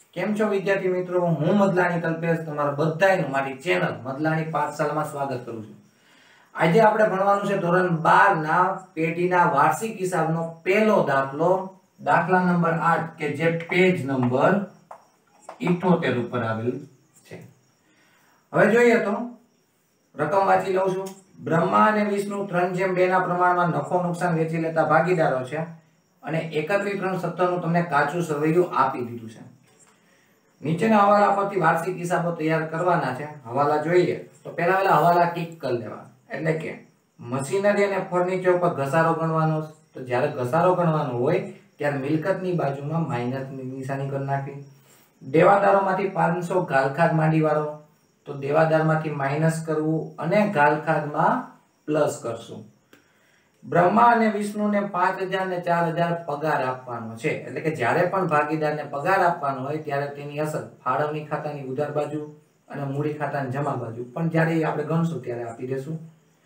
કેમ છો વિદ્યાર્થી મિત્રો? હું મદલાણી કલ્પેશ તમારા બધાયનું મારી ચેનલ મદલાણી પાઠશાળામાં સ્વાગત કરું છું. આજે આપણે ભણવાનું છે ધોરણ 12 ના પેઢીના વાર્ષિક હિસાબનો પહેલો દાખલો, દાખલા નંબર 8 કે જે પેજ નંબર 78 ઉપર આવેલ છે. હવે જોઈએ તો રકમ વાંચી લઉં છું. બ્રહ્મા અને વિષ્ણુ 3:2 ના પ્રમાણમાં નફો નુકસાન વેચી લેતા ભાગીદારો છે અને એકત્રિત ઋણ સત્તરનું તમને કાચું સરવૈયું આપી દીધું છે. નીચેના હવાલા પરથી વાર્ષિક હિસાબો તૈયાર કરવાના છે. હવાલા જોઈએ તો પહેલા હવાલા ટીક કરી લેવા. એટલે કે મશીનરી અને ફર્નિચર પર ઘસારો ગણવાનો. તો જ્યારે ઘસારો ગણવાનો હોય ત્યારે મિલકતની બાજુમાં માઈનસની નિશાની કરી નાખવી. દેવાદારોમાંથી 500 ગાલખાદ માંડીવાળો, તો દેવાદારમાંથી માઈનસ કરવું અને ગાલખાદમાં પ્લસ કરશું. બ્રહ્મા અને વિષ્ણુને 5000 ને 4000 પગાર આપવાનો છે. એટલે કે જ્યારે પણ ભાગીદારને પગાર આપવાનો હોય ત્યારે તેની અસર ફાળવણી ખાતાની ઉધાર બાજુ અને મૂડી ખાતાની જમા બાજુ પણ જ્યારે આપણે ગણશું ત્યારે આપી દેશું.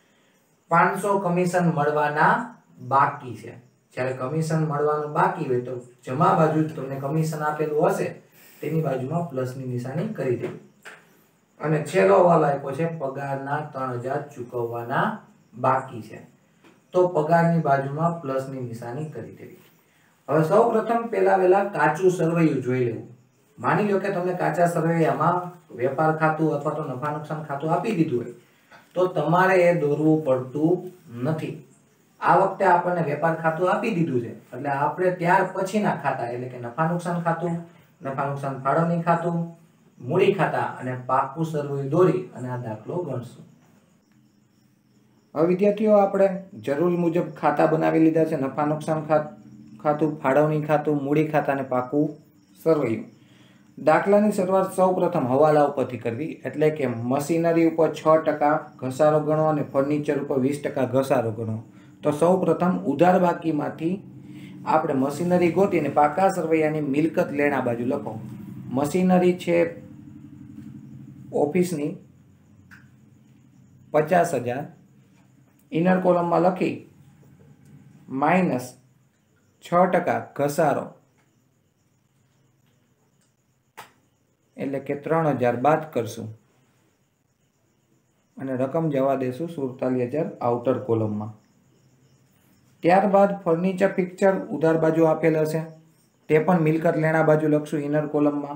500 કમિશન મળવાના બાકી છે. જ્યારે કમિશન મળવાનું બાકી હોય તો જમા બાજુ તમને કમિશન આપેલું હશે તેની બાજુમાં પ્લસની નિશાની કરી દેવી. અને છેલ્લો હવાલો આપ્યો છે પગારના 3000 ચૂકવવાના બાકી છે, તો પગારની બાજુમાં પ્લસની નિશાની કરી દેવી. હવે સૌપ્રથમ પહેલા કાચું સરવૈયું જોઈ લેવું. માની લો કે તમને કાચા સરવૈયામાં વેપાર ખાતું અથવા તો નફા નુકસાન ખાતું આપી દીધું હોય તો તમારે એ દોરવું પડતું નથી. આ વખતે આપણને વેપાર ખાતું આપી દીધું છે એટલે આપણે ત્યાર પછીના ખાતા એટલે કે નફા નુકસાન ખાતું, નફા નુકસાન ફાળવણી ખાતું, મૂડી ખાતા અને પાકું સરવૈયું દોરી અને આ દાખલો ગણશું. હવે વિદ્યાર્થીઓ આપણે જરૂર મુજબ ખાતા બનાવી લીધા છે. નફા નુકસાન ખાતું, ફાળવણી ખાતું, મૂડી ખાતા અને પાકું સરવૈયું. દાખલાની શરૂઆત સૌપ્રથમ હવાલા ઉપરથી કરવી. એટલે કે મશીનરી ઉપર 6% ઘસારો ગણો અને ફર્નિચર ઉપર 20% ઘસારો ગણો. તો સૌપ્રથમ ઉધાર બાકીમાંથી આપણે મશીનરી ગોતીને પાકા સરવૈયાની મિલકત લેણા બાજુ લખો. મશીનરી છે ઓફિસની 50000, ઇનર કોલમમાં લખી માઇનસ 6% ઘસારો એટલે કે 3000 બાદ કરશું અને રકમ જવા દેશું 47000 આઉટર કોલમમાં. ત્યારબાદ ફર્નિચર ફિક્ચર ઉધાર બાજુ આપેલ હશે તે પણ મિલકત લેણા બાજુ લખશું ઇનર કોલમમાં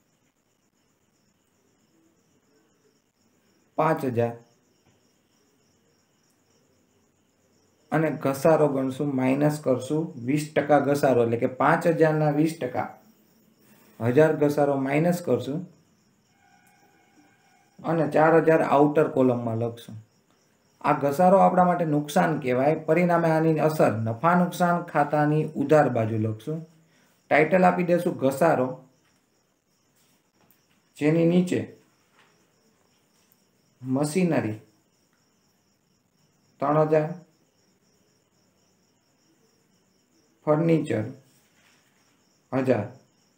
5000 અને ઘસારો ગણશું માઇનસ કરશું 20% ઘસારો એટલે કે 5000 ના 20% 1000 ઘસારો માઇનસ કરશું અને 4000 આઉટર કોલમમાં લખશું. આ ઘસારો આપણા માટે નુકસાન કહેવાય. પરિણામે આની અસર નફા નુકસાન ખાતાની ઉધાર બાજુ લખશું. ટાઇટલ આપી દેશું ઘસારો, જેની નીચે મશીનરી 3000, ફર્નિચર 1000,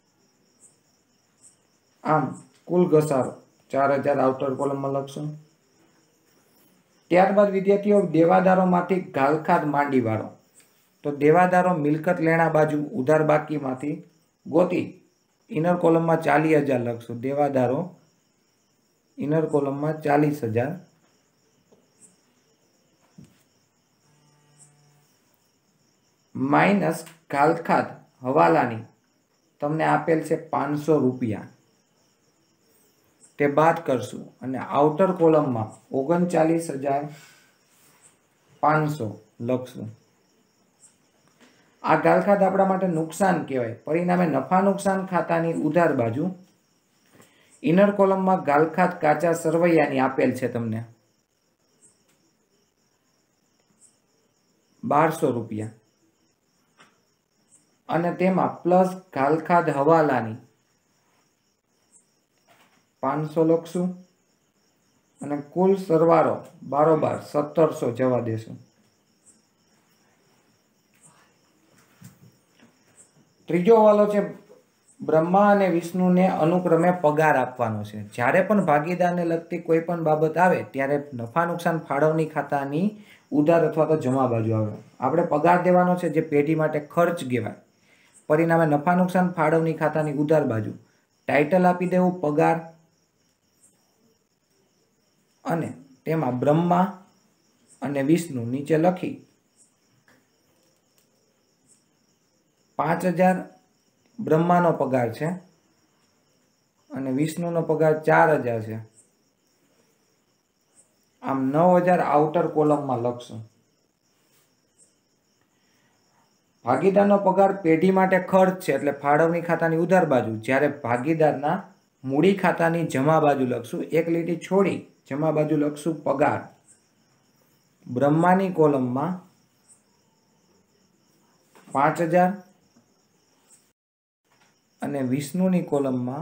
આમ કુલ ઘસારો 4000 આઉટર કોલમમાં લખશું. ત્યારબાદ વિદ્યાર્થીઓ દેવાદારોમાંથી ગાલખાદ માંડીવાળો. તો દેવાદારો મિલકત લેણા બાજુ ઉધાર બાકીમાંથી ગોતી ઇનર કોલમમાં 40000 લખશું. દેવાદારો ઇનર કોલમમાં 40000 માઇનસ ગાલખાદ હવાલાની તમને આપેલ છે 500 રૂપિયા, તે બાદ કરશું અને આઉટર કોલમમાં 39500 લખશું. આ ગાલખાદ આપણા માટે નુકસાન કહેવાય. પરિણામે નફા નુકસાન ખાતાની ઉધાર બાજુ ઇનર કોલમમાં ગાલખાદ કાચા સરવૈયાની આપેલ છે તમને 1200 રૂપિયા અને તેમાં પ્લસ ગાલખાદ હવાલાની 500 લખશું અને કુલ સરવાળો બારોબાર 1700 જવા દેશું. ત્રીજો હવાલો છે બ્રહ્મા અને વિષ્ણુને અનુક્રમે પગાર આપવાનો છે. જ્યારે પણ ભાગીદારને લગતી કોઈ પણ બાબત આવે ત્યારે નફા નુકસાન ફાળવણી ખાતાની ઉધાર અથવા તો જમા બાજુ આવે. આપણે પગાર દેવાનો છે જે પેઢી માટે ખર્ચ કહેવાય. પરિણામે નફા નુકસાન ફાળવણી ખાતાની ઉધાર બાજુ टाइटल आपी देवुं पगार अने तेमां ब्रह्मा अने विष्णु नीचे लखी 5000 ब्रह्मानो पगार छे अने विष्णुनो पगार 4000 छे। आम 9000 आउटर कोलम में लखशुं। भागीदारनो पगार पेઢી माटे खर्च छे એટલે ફાળવણી ખાતાની ઉધાર બાજુ, જ્યારે ભાગીદારના મૂડી ખાતાની જમા બાજુ લખશું। એક લીટી છોડી જમા બાજુ લખશું પગાર। બ્રહ્માની કોલમમાં 5000 અને વિષ્ણુની કોલમમાં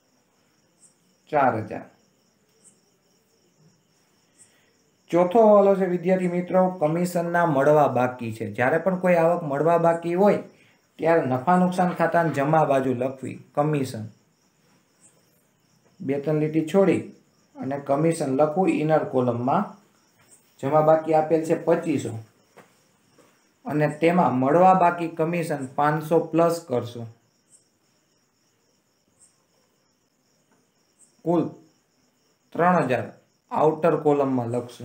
4000। चौथो हवालो छे विद्यार्थी मित्रों कमीशनना मळवा बाकी छे। ज्यारे पण कोई आवक मळवा बाकी होय त्यारे नफा नुकसान खातानी जमा बाजू लखवी कमीशन। 2-3 લીટી छोड़ी अने कमीशन लखવું इनर कोलम में। जमा बाकी आपेल छे 2500 अने तेमां मळवा बाकी कमीशन 500 प्लस करशुं। कुल 3000 आउटर कोलम में लखशुं।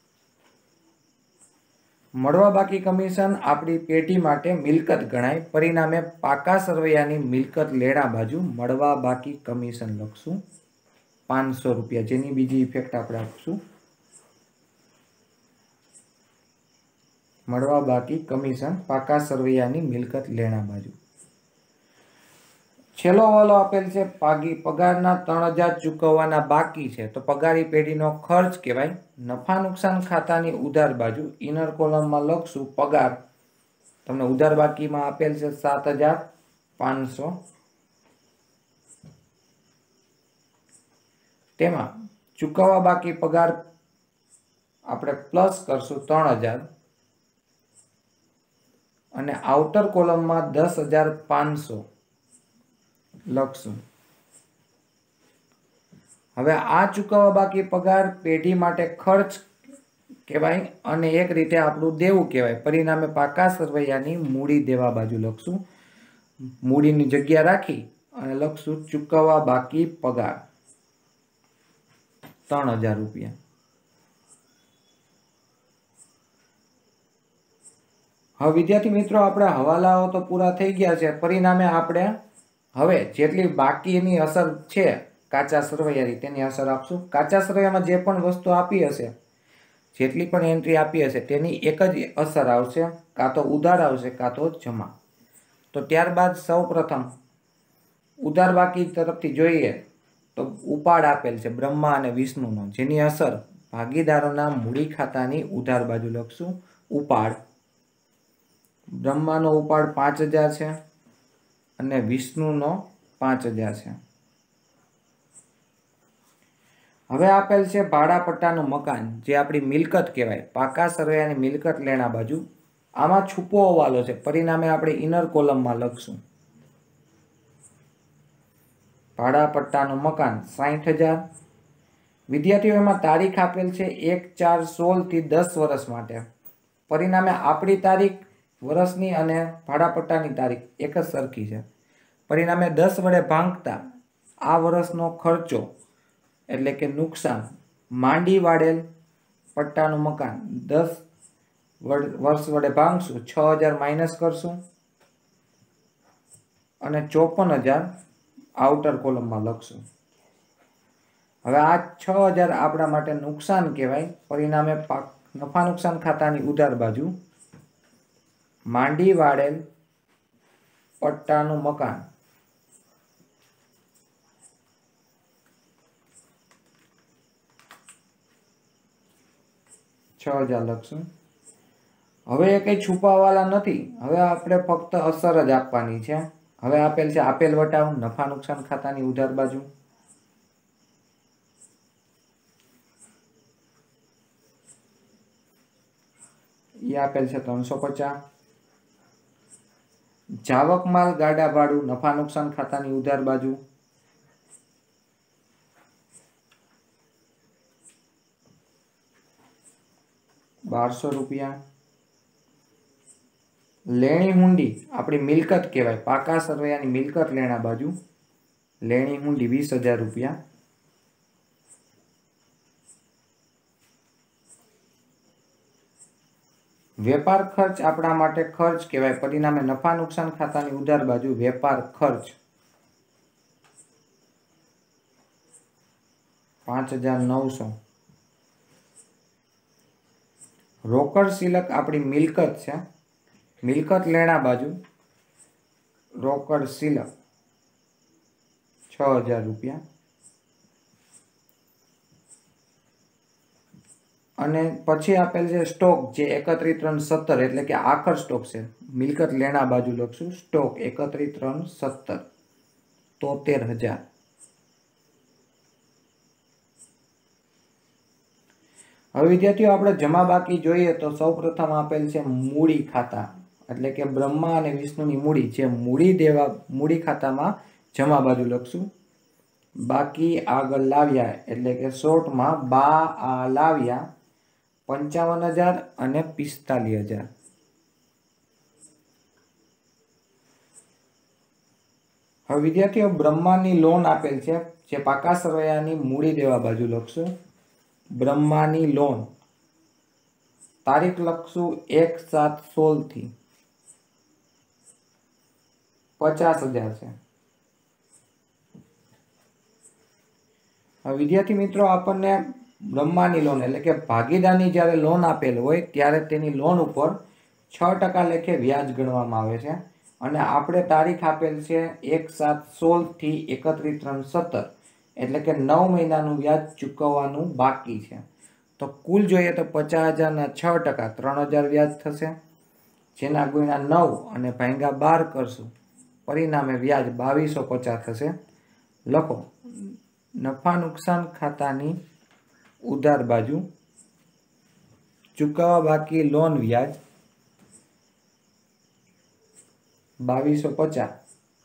मळवा बाकी कमीशन आपणी पेઢી माटे मिलकत गणाय, परिणामे पाका सरवैयानी मिलकत लेणा बाजू मळवा बाकी कमीशन लखशुं 500 रुपया, जेनी बीजी इफेक्ट आपणे आपशुं। मळवा बाकी कमीशन पाका सरवैयानी मिलकत लेणा बाजू। छेल्लो हवालो आपेल छे पगारना 3000 चूकववाना बाकी छे, तो पगारी पेઢીનો खर्च कहेवाय। नफा नुकसान खातानी उधार बाजू इनर कोलम में लखशुं पगार। तमने उधार बाकी में आपेल छे 7500, तेमां चूकववा बाकी पगार आपणे प्लस करशुं 3000 अने आउटर कोलम में 10500 लखशुं। हवे आ चूकववा बाकी पगार पेઢી माटे खर्च कहेवाय अने एक रीते आपणुं देवुं कहेवाय, परिणामे पाका सरवैयानी मूडी देवा बाजू लखशुं। मूडीनी जग्या राखी अने लखशुं चूकववा बाकी पगार 3000 रुपया। हवे विद्यार्थी मित्रों आपणे हवालाओ तो पूरा थई गया छे, परिणामे आपणे हवे जेटली बाकीनी असर छे काचा सरवैयानी तेनी असर आपशुं। काचा सरवैयामां जे पण वस्तु आपी हशे, जेटली पण एंट्री आपी हशे तेनी एक ज असर आवशे, कां तो उधार आवशे कां तो जमा। तो त्यारबाद सौ प्रथम उधार बाकी तरफथी जोईए तो उपाड आपेल छे ब्रह्मा अने विष्णुनो, जेनी असर भागीदारोना मूडी खातानी उधार बाजू लखशुं उपाड। ब्रह्मानो उपाड 5000 छे अने विष्णुनो 5000 छे। हवे आपेल छे भाड़ा पट्टानुं मकान, जे आपणी मिलकत कहेवाय, पाका सरवैयानी मिलकत लेणा बाजू। आमां छूपो हवालो छे, परिणामे आपणे इनर कोलम में लखशुं भाड़ा पट्टानुं मकान 60,000। विद्यार्थीओ एमां तारीख आपेल छे 1/4/16 थी 10 वर्ष माटे, परिणामे आपणी तारीख वर्षनी अने भाड़ा पट्टानी तारीख एक ज सरखी छे, परिणामे 10 वडे भांगता आ वर्षनो खर्चो एटले के नुकसान मांडी वाड़ेल पट्टानुं मकान 10 वर्ष वडे भांगशुं 6000 माइनस करशुं अने 54000 आउटर कोलम में लखशुं। हवे आ 6000 आपणा माटे नुकसान कहेवाय, परिणामे नफा नुकसान खातानी उधार बाजू मांडी वाड़ेल पट्टानुं मकान 6000 लखशुं। हवे कई छुपावाला नथी, हवे आपणे फक्त असर ज आपवानी छे। हवे आपेल छे आपेल वटाव नफा नुकसान खातानी उधार बाजू। ये आपेल छे 350। जावक माल गाडा भाड़ू नफा नुकसान खातानी उधार बाजू। ₹1200। लेणी हुंडी आपणी मिलकत कहेवाय, पाका सरवैयानी मिलकत लेणा बाजू लेणी हुंडी 20,000 रुपया। वेपार खर्च आपणा माटे खर्च कहेवाय। परिणामे नफा नुकसान खातानी उधार बाजू वेपार खर्च 5,900। रोकड़ सिलक अपनी मिलकत है। मिलकत लेना बाजू रोकड़ सिलक 6,000 रुपया। अने पछी आपेल छे स्टॉक जे 31,3,17 एटले के आखर स्टॉक है। मिलकत लेना बाजू लखशु स्टॉक 31,3,17 73,000। हवे विद्यार्थीओ आपणे जमा बाकी जोईए तो सौ प्रथम आपेल छे मूडी खाता एटले के ब्रह्मा अने विष्णुनी मूडी जे मूडी देवा मूडी खातामां जमा बाजू लखशु। बाकी आगळ लाव्या एटले के शॉर्ट मां बा आ लाव्या 55,000 અને 45,000। હવે વિદ્યાર્થીઓ બ્રહ્માની લોન આપેલ છે જે પાકા સરવૈયાની મૂડી દેવા બાજુ લખશું। બ્રહ્માની લોન તારીખ લખશું 1/7/16 થી 50,000 છે। હવે વિદ્યાર્થી મિત્રો આપણને ब्रह्मानी लोन एटले के भागीदारनी ज्यारे लोन आपेल होय त्यारे तेनी लोन उपर 6% लेखे व्याज गणवामां आवे छे अने आपणे तारीख आपेल छे 1/7/16 थी 31/3/17 एटले के 9 महीनानुं व्याज चूकववानुं बाकी छे। तो कुल जोईए तो 50,000 ना 6% 3,000 व्याज थशे जेना गुण्या 9 अने भांग्या 12 करशुं परिणामे व्याज 2250 थशे। लखो नफा नुकसान खातानी उधार बाजू चुकावा बाकी लोन व्याज 2250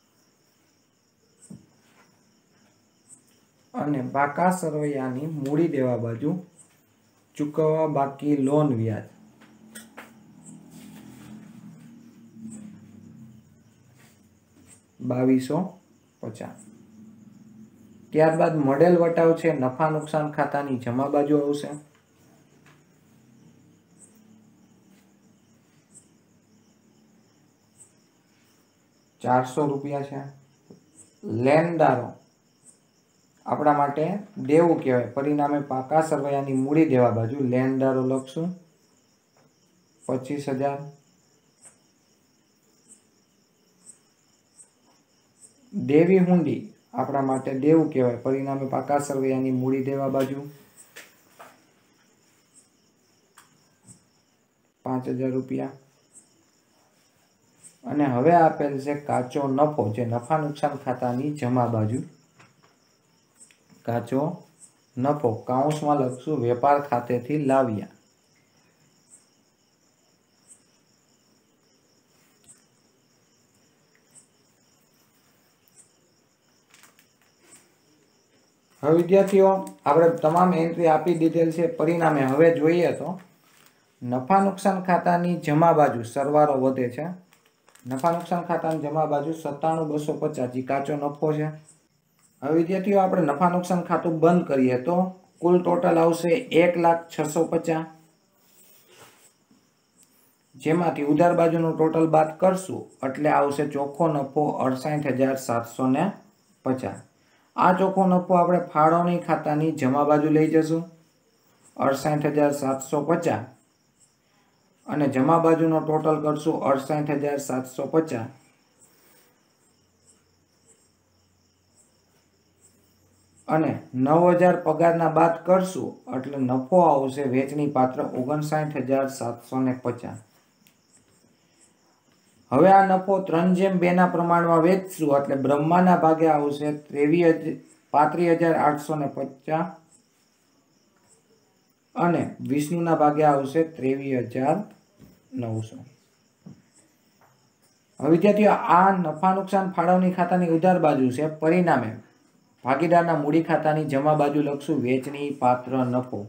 अने पाका सरवैयानी मूडी देवा बाजू चुकावा बाकी लोन व्याज 2250। त्यारबाद मॉडेल वटाव छे नफा नुकसान खातानी जमा बाजू आवशे। ₹400 छे। लेनदारो आपणा माटे देवू कहेवाय परिणामे पाका सरवैयानी मूडी देवा बाजू लेनदारो लखशुं 25,000। देवी हुंडी आपणा माटे देवू कहेवाय परिणामे पाका सरवैयानी मूडी देवा बाजू 5,000 रुपया। अने हवे आपेल छे काचो नफो जे नफा नुकसान खातानी जमा बाजू। काचो नफो काउंसमां लखशुं वेपार खातेथी लाव्या। હવે વિદ્યાર્થીઓ આપણે તમામ એન્ટ્રી આપી દીધેલ છે। પરિણામે હવે જોઈએ તો નફા નુકસાન ખાતાની જમા બાજુ સરવાળો વધે છે। નફા નુકસાન ખાતાની જમા બાજુ 97,250 જે કાચો નફો છે। હવે વિદ્યાર્થીઓ આપણે નફા નુકસાન ખાતું બંધ કરીએ તો કુલ ટોટલ આવશે 1,06,50 જેમાંથી ઉધાર બાજુનું ટોટલ બાદ કરશું એટલે આવશે ચોખ્ખો નફો 68,750। आ चोखो नफो आपणे फाळवणी खातानी जमा बाजू लई जशुं 68,750 अने जमा बाजूनो टोटल करशुं 68,750 अने 9,000 पगारना बाद करशुं એટલે नफो आवशे वेचणी पात्र 59,750। હવે આ નફો 3/2 ના પ્રમાણમાં વેચશું એટલે બ્રહ્માના ભાગે આવશે 35,850 અને વિષ્ણુના ભાગે આવશે 23,900। હવે વિદ્યાર્થીઓ આ નફા નુકસાન ફાળવણી ખાતાની ઉધાર બાજુ છે। પરિણામે ભાગીદારના મૂડી ખાતાની જમા બાજુ લખશું વેચણી પાત્ર નફો।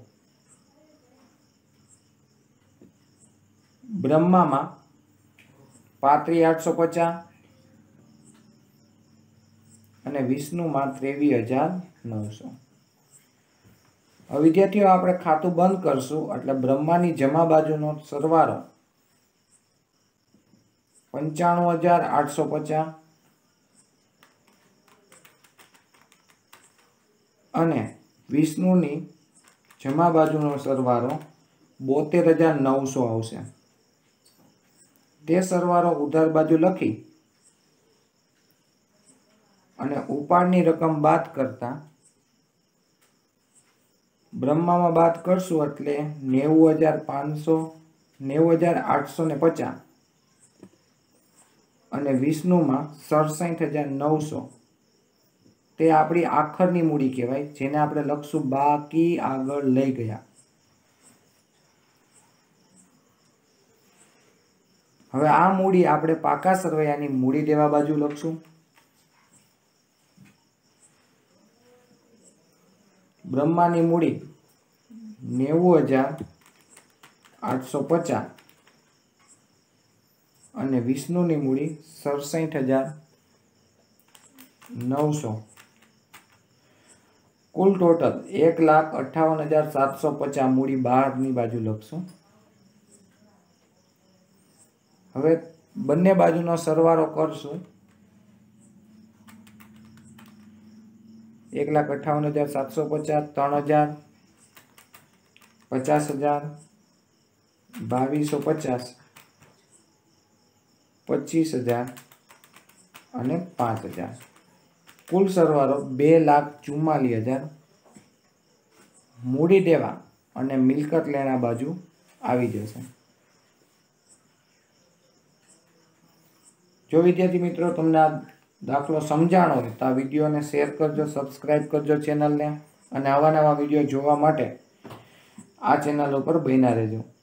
બ્રહ્મામાં 35,850 અને વિષ્ણુમાં 23,900. હવે વિદ્યાર્થીઓ આપણે ખાતું બંધ કરશું એટલે બ્રહ્માની જમા બાજુનો સરવાળો 95,850 અને વિષ્ણુની જમા બાજુનો સરવાળો 72,900 આવશે. તે સરવાળો ઉધાર બાજુ લખી અને ઉપાડની રકમ બાદ કરતા બ્રહ્મામાં બાદ કરશું એટલે 90,850 અને વિષ્ણુમાં 67,900. તે આપણી આખરની મૂડી કહેવાય, જેને આપણે લખશું બાકી આગળ લઈ ગયા. હવે આ મૂડી આપણે પાકા સરવૈયાની મૂડી દેવા બાજુ લખશું. બ્રહ્માની મૂડી 90,850 અને વિષ્ણુની મૂડી 67,900. કુલ ટોટલ 1,58,750 મૂડી બહારની બાજુ લખશું. હવે બંને બાજુનો સરવાળો કરશું. 1,58,750, 3,000, 50,000, 2,250, 25,000 અને 5,000. કુલ સરવાળો 2,44,000 મૂડી દેવા અને મિલકત લેણા બાજુ આવી જશે. જો વિદ્યાર્થી મિત્રો તમને આ દાખલો સમજાણો હોય તો આ વિડીયોને શેર કરજો, સબસ્ક્રાઇબ કરજો ચેનલને, અને આવા નવા વિડીયો જોવા માટે આ ચેનલ ઉપર બન્યા રહેજો.